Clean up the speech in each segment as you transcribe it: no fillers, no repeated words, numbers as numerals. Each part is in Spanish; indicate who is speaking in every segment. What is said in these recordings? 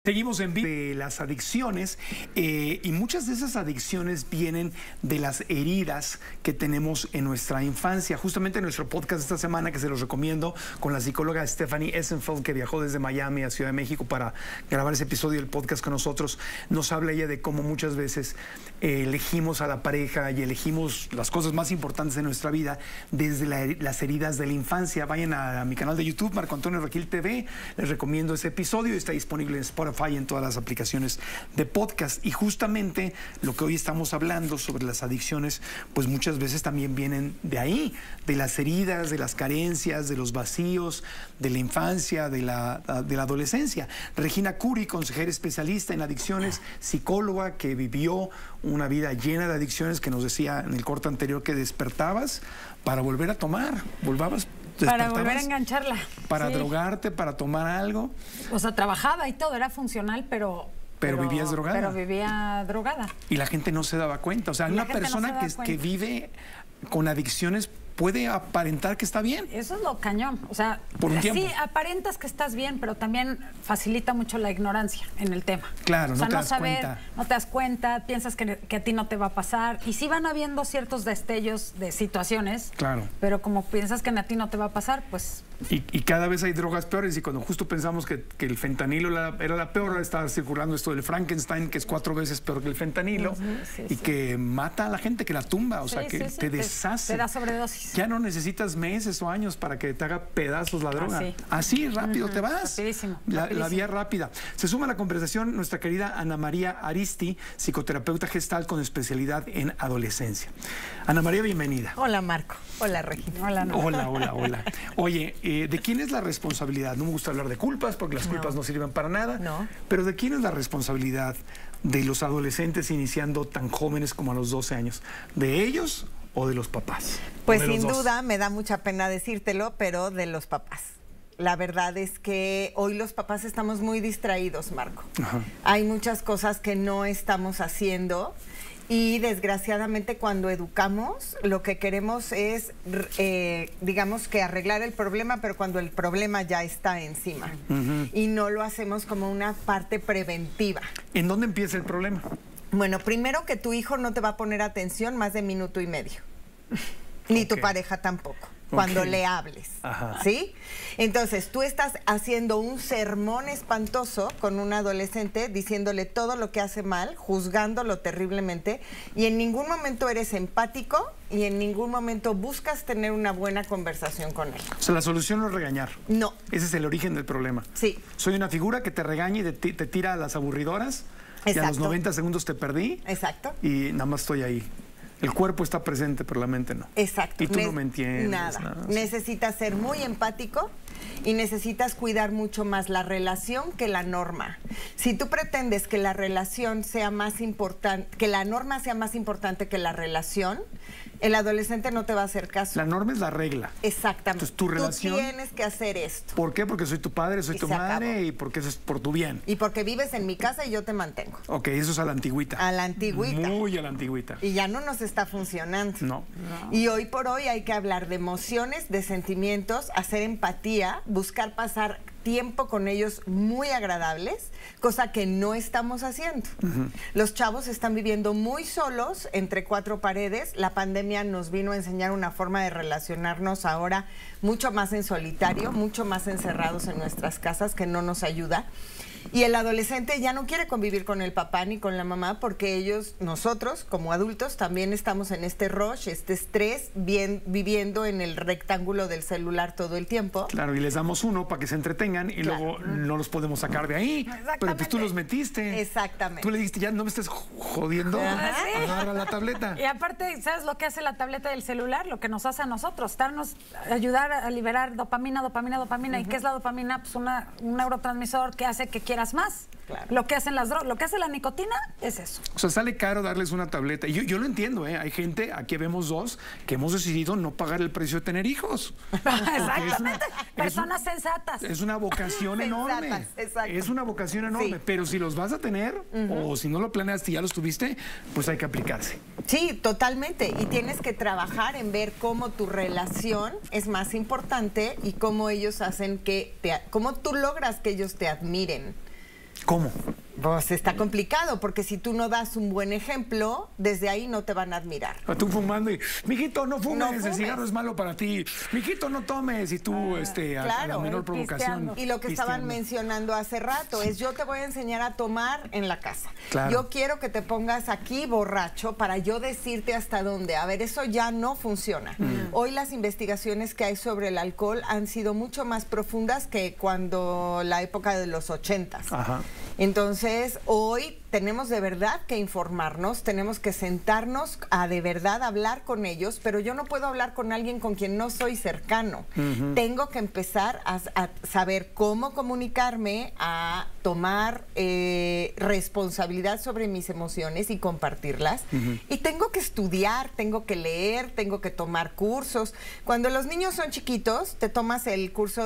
Speaker 1: Seguimos en vivo de las adicciones y muchas de esas adicciones vienen de las heridas que tenemos en nuestra infancia. Justamente en nuestro podcast esta semana, que se los recomiendo, con la psicóloga Stephanie Essenfeld, que viajó desde Miami a Ciudad de México para grabar ese episodio del podcast con nosotros, nos habla ella de cómo muchas veces elegimos a la pareja y elegimos las cosas más importantes de nuestra vida desde las heridas de la infancia. Vayan a mi canal de YouTube, Marco Antonio Regil TV, les recomiendo ese episodio, está disponible en Spotify y en todas las aplicaciones de podcast. Y justamente lo que hoy estamos hablando sobre las adicciones, pues muchas veces también vienen de ahí, de las heridas, de las carencias, de los vacíos, de la infancia, de la adolescencia. Regina Curi, consejera especialista en adicciones, psicóloga que vivió una vida llena de adicciones, que nos decía en el corte anterior que despertabas para volver a tomar,
Speaker 2: para volver a engancharla.
Speaker 1: Para drogarte, para tomar algo.
Speaker 2: O sea, trabajaba y todo, era funcional, pero
Speaker 1: vivías drogada.
Speaker 2: Pero vivía drogada.
Speaker 1: Y la gente no se daba cuenta. O sea, una persona que vive con adicciones puede aparentar que está bien.
Speaker 2: Eso es lo cañón. O sea, sí, aparentas que estás bien, pero también facilita mucho la ignorancia en el tema.
Speaker 1: Claro,
Speaker 2: o sea,
Speaker 1: no te das cuenta.
Speaker 2: No te das cuenta, piensas que a ti no te va a pasar. Y sí van habiendo ciertos destellos de situaciones.
Speaker 1: Claro.
Speaker 2: Pero como piensas que a ti no te va a pasar, pues...
Speaker 1: Y cada vez hay drogas peores, y cuando justo pensamos que el fentanilo era la peor, estaba circulando esto del Frankenstein, que es 4 veces peor que el fentanilo, que mata a la gente, que la tumba, o sea, que te deshace.
Speaker 2: Te da sobredosis.
Speaker 1: Ya no necesitas meses o años para que te haga pedazos la droga. Así rápido te vas.
Speaker 2: Rapidísimo.
Speaker 1: La vía rápida. Se suma a la conversación nuestra querida Ana María Aristi, psicoterapeuta gestal con especialidad en adolescencia. Ana María, bienvenida.
Speaker 3: Hola, Marco. Hola, Regina.
Speaker 1: Hola. Oye, ¿de quién es la responsabilidad? No me gusta hablar de culpas porque las culpas no sirven para nada.
Speaker 3: No.
Speaker 1: Pero ¿de quién es la responsabilidad de los adolescentes iniciando tan jóvenes como a los 12 años? ¿De ellos o de los papás?
Speaker 3: Pues sin duda, me da mucha pena decírtelo, pero de los papás. La verdad es que hoy los papás estamos muy distraídos, Marco.
Speaker 1: Ajá.
Speaker 3: Hay muchas cosas que no estamos haciendo. Y desgraciadamente cuando educamos, lo que queremos es, digamos que arreglar el problema, pero cuando el problema ya está encima. Y no lo hacemos como una parte preventiva.
Speaker 1: ¿En dónde empieza el problema?
Speaker 3: Bueno, primero que tu hijo no te va a poner atención más de minuto y medio. Ni tu pareja tampoco, cuando le hables. ¿Sí? Entonces, tú estás haciendo un sermón espantoso con un adolescente, diciéndole todo lo que hace mal, juzgándolo terriblemente, y en ningún momento eres empático y en ningún momento buscas tener una buena conversación con él.
Speaker 1: O sea, la solución no es regañar.
Speaker 3: No.
Speaker 1: Ese es el origen del problema.
Speaker 3: Sí.
Speaker 1: Soy una figura que te regaña y te tira a las aburridoras.
Speaker 3: Exacto.
Speaker 1: Y a los 90 segundos te perdí.
Speaker 3: Exacto.
Speaker 1: Y nada más estoy ahí. El cuerpo está presente, pero la mente no.
Speaker 3: Exacto.
Speaker 1: Y tú no me entiendes.
Speaker 3: Nada. Necesitas ser muy empático y necesitas cuidar mucho más la relación que la norma. Si tú pretendes que la relación sea más importante, que la norma sea más importante que la relación, el adolescente no te va a hacer caso.
Speaker 1: La norma es la regla.
Speaker 3: Exactamente.
Speaker 1: Entonces, tu relación...
Speaker 3: Tú tienes que hacer esto.
Speaker 1: ¿Por qué? Porque soy tu padre, soy tu madre, y porque eso es por tu bien.
Speaker 3: Y porque vives en mi casa y yo te mantengo.
Speaker 1: Ok, eso es a la antigüita.
Speaker 3: A la antigüita.
Speaker 1: Muy a la antigüita.
Speaker 3: Y ya no nos está funcionando.
Speaker 1: No.
Speaker 3: Y hoy por hoy hay que hablar de emociones, de sentimientos, hacer empatía, buscar pasar tiempo con ellos muy agradables, cosa que no estamos haciendo. Los chavos están viviendo muy solos entre 4 paredes. La pandemia nos vino a enseñar una forma de relacionarnos ahora mucho más en solitario, mucho más encerrados en nuestras casas, que no nos ayuda. Y el adolescente ya no quiere convivir con el papá ni con la mamá, porque nosotros como adultos también estamos en este rush, este estrés, viviendo en el rectángulo del celular todo el tiempo.
Speaker 1: Claro, y les damos uno para que se entretengan y luego no los podemos sacar de ahí. Pero pues tú los metiste.
Speaker 3: Exactamente.
Speaker 1: Tú le dijiste, ya no me estés jodiendo, agarra la tableta.
Speaker 2: Y aparte, ¿sabes lo que hace la tableta del celular? Lo que nos hace a nosotros, ayudar a liberar dopamina. ¿Y qué es la dopamina? Pues un neurotransmisor que hace que quieras más.
Speaker 3: Claro.
Speaker 2: Lo que hacen las drogas, lo que hace la nicotina es eso.
Speaker 1: O sea, sale caro darles una tableta. Y yo lo entiendo, ¿eh? Hay gente, aquí vemos 2, que hemos decidido no pagar el precio de tener hijos.
Speaker 2: Exactamente. Personas sensatas.
Speaker 1: Es una vocación enorme.
Speaker 3: Exacto.
Speaker 1: Es una vocación enorme. Sí. Pero si los vas a tener, o si no lo planeaste y ya los tuviste, pues hay que aplicarse.
Speaker 3: Sí, totalmente. Y tienes que trabajar en ver cómo tu relación es más importante y cómo ellos hacen cómo tú logras que ellos te admiren.
Speaker 1: ¿Cómo?
Speaker 3: Pues está complicado, porque si tú no das un buen ejemplo, desde ahí no te van a admirar.
Speaker 1: Tú fumando y, mijito, no fumes,
Speaker 3: No
Speaker 1: el
Speaker 3: fumes.
Speaker 1: cigarro es malo para ti. Mijito, no tomes. Y tú, a la
Speaker 3: claro,
Speaker 1: menor provocación.
Speaker 2: pisteando.
Speaker 3: Y lo que estaban
Speaker 1: pisteando.
Speaker 3: mencionando hace rato es: yo te voy a enseñar a tomar en la casa.
Speaker 1: Claro.
Speaker 3: Yo quiero que te pongas aquí borracho para yo decirte hasta dónde. A ver, eso ya no funciona. Hoy las investigaciones que hay sobre el alcohol han sido mucho más profundas que cuando la época de los 80s.
Speaker 1: Ajá.
Speaker 3: Entonces, hoy tenemos de verdad que informarnos, tenemos que sentarnos a de verdad hablar con ellos, pero yo no puedo hablar con alguien con quien no soy cercano. Tengo que empezar a saber cómo comunicarme, a tomar responsabilidad sobre mis emociones y compartirlas. Y tengo que estudiar, tengo que leer, tengo que tomar cursos. Cuando los niños son chiquitos, te tomas el curso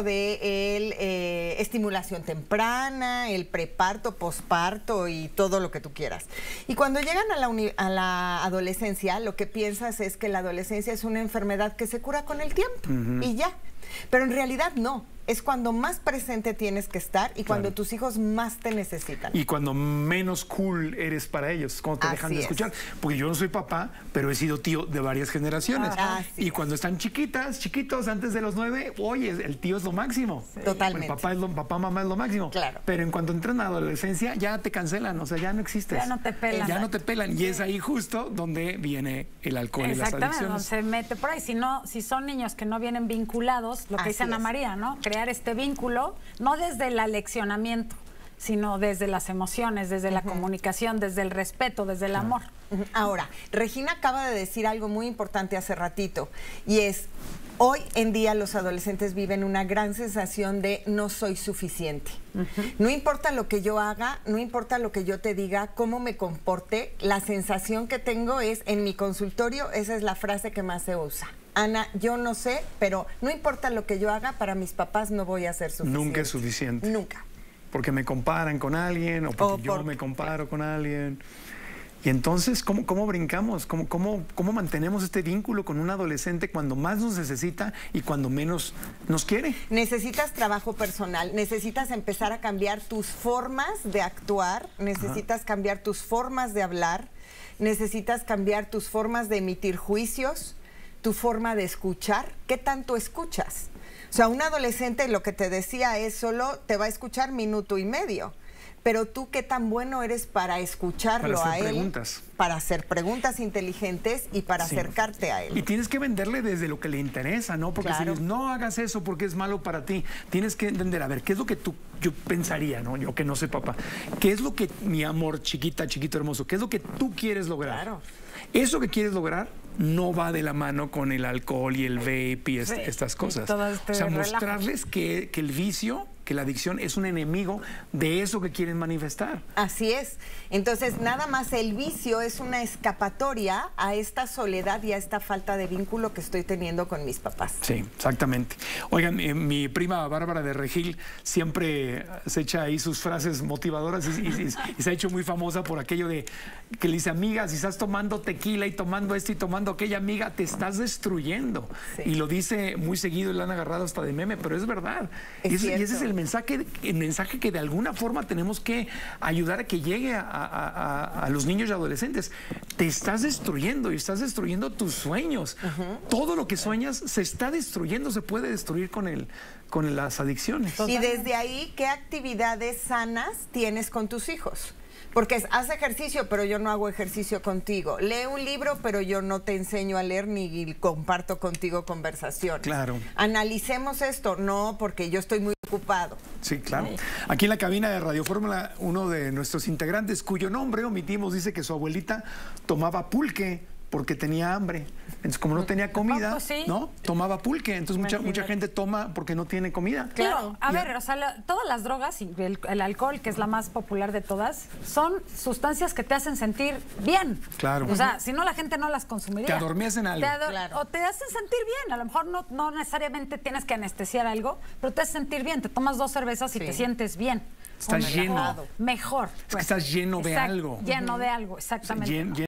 Speaker 3: de estimulación temprana, el preparto, posparto y todo lo que tú quieras. Y cuando llegan a la adolescencia, lo que piensas es que la adolescencia es una enfermedad que se cura con el tiempo y ya. Pero en realidad no. Es cuando más presente tienes que estar y cuando tus hijos más te necesitan.
Speaker 1: Y cuando menos cool eres para ellos, cuando te dejan de escuchar. Porque yo no soy papá, pero he sido tío de varias generaciones. Y cuando están chiquitos, antes de los 9, oye, el tío es lo máximo.
Speaker 3: Totalmente.
Speaker 1: El papá, mamá es lo máximo.
Speaker 3: Claro.
Speaker 1: Pero en cuanto entran a la adolescencia, ya te cancelan, o sea, ya no existes.
Speaker 2: Ya no te pelan.
Speaker 1: Ya no te pelan. Y es ahí justo donde viene el alcohol y las
Speaker 2: Exactamente,
Speaker 1: adicciones.
Speaker 2: se mete por ahí. Si son niños que no vienen vinculados, lo que dice Ana María, ¿no? Crear este vínculo, no desde el aleccionamiento, sino desde las emociones, desde la comunicación, desde el respeto, desde el amor.
Speaker 3: Ahora, Regina acaba de decir algo muy importante hace ratito, y es: hoy en día los adolescentes viven una gran sensación de no soy suficiente. No importa lo que yo haga, no importa lo que yo te diga, cómo me comporte, la sensación que tengo es, en mi consultorio, esa es la frase que más se usa: Ana, yo no sé, pero no importa lo que yo haga, para mis papás no voy a ser suficiente.
Speaker 1: Nunca es suficiente.
Speaker 3: Nunca.
Speaker 1: Porque me comparan con alguien o porque yo me comparo con alguien. Y entonces, ¿cómo brincamos? ¿Cómo mantenemos este vínculo con un adolescente cuando más nos necesita y cuando menos nos quiere?
Speaker 3: Necesitas trabajo personal, necesitas empezar a cambiar tus formas de actuar, necesitas cambiar tus formas de hablar, necesitas cambiar tus formas de emitir juicios, tu forma de escuchar. ¿Qué tanto escuchas? O sea, un adolescente, lo que te decía, es solo te va a escuchar minuto y medio. Pero tú, ¿qué tan bueno eres para escucharlo a él?
Speaker 1: Preguntas.
Speaker 3: Para hacer preguntas inteligentes y para acercarte a él.
Speaker 1: Y tienes que venderle desde lo que le interesa, ¿no? Porque si dices, no hagas eso porque es malo para ti, tienes que entender, a ver, ¿qué es lo que yo pensaría, ¿no? Yo que no sé, papá. ¿Qué es lo que, mi amor, chiquito, hermoso, qué es lo que tú quieres lograr?
Speaker 3: Claro.
Speaker 1: Eso que quieres lograr no va de la mano con el alcohol y el vape y estas cosas.
Speaker 2: Y
Speaker 1: o sea, mostrarles que el vicio, que la adicción es un enemigo de eso que quieren manifestar.
Speaker 3: Así es. Entonces, nada más el vicio es una escapatoria a esta soledad y a esta falta de vínculo que estoy teniendo con mis papás.
Speaker 1: Sí, exactamente. Oigan, mi prima Bárbara de Regil siempre se echa ahí sus frases motivadoras y se ha hecho muy famosa por aquello de que le dice: amiga, si estás tomando tequila y tomando esto y tomando aquella, amiga, te estás destruyendo. Sí. Y lo dice muy seguido y la han agarrado hasta de meme, pero es verdad. Y ese es el mensaje que de alguna forma tenemos que ayudar a que llegue a los niños y adolescentes. Te estás destruyendo y estás destruyendo tus sueños. Todo lo que sueñas se está destruyendo, se puede destruir con las adicciones.
Speaker 3: Y desde ahí, ¿qué actividades sanas tienes con tus hijos? Porque haz ejercicio, pero yo no hago ejercicio contigo. Lee un libro, pero yo no te enseño a leer ni comparto contigo conversaciones.
Speaker 1: Claro.
Speaker 3: Analicemos esto. No, porque yo estoy muy ocupado.
Speaker 1: Sí, claro. Aquí en la cabina de Radio Fórmula, uno de nuestros integrantes, cuyo nombre omitimos, dice que su abuelita tomaba pulque porque tenía hambre. Entonces, como no tenía comida, ¿no? Tomaba pulque. Entonces, mucha gente toma porque no tiene comida.
Speaker 2: Claro. A ver, o sea, todas las drogas y el alcohol, que es la más popular de todas, son sustancias que te hacen sentir bien.
Speaker 1: Claro.
Speaker 2: O sea, si no, la gente no las consumiría.
Speaker 1: Te adormecen algo.
Speaker 2: O te hacen sentir bien. A lo mejor no necesariamente tienes que anestesiar algo, pero te hace sentir bien. Te tomas 2 cervezas y te sientes bien.
Speaker 1: Estás lleno.
Speaker 2: Mejor.
Speaker 1: Es que estás lleno de algo.
Speaker 2: Lleno de algo, exactamente.